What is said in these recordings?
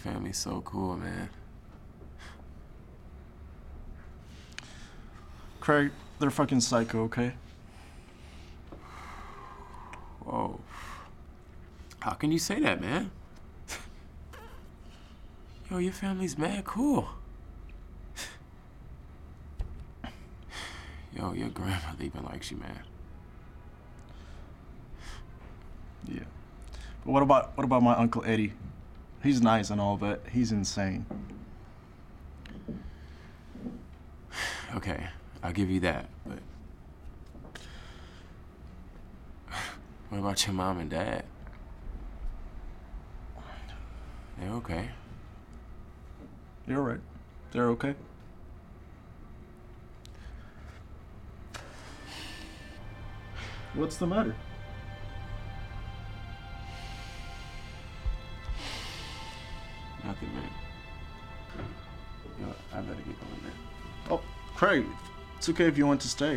family's so cool, man. Craig, they're fucking psycho, okay? Whoa. How can you say that, man? Yo, your family's mad cool. Yo, your grandmother even likes you, man. Yeah. But what about my Uncle Eddie? He's nice and all, but he's insane. Okay, I'll give you that, but what about your mom and dad? They're okay. You're right. They're okay. What's the matter? Nothing, man. Yo, I better get going, man. Oh, Craig, it's okay if you want to stay.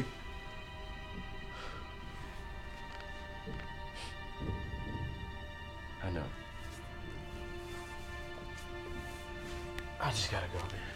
I know. I just gotta go, man.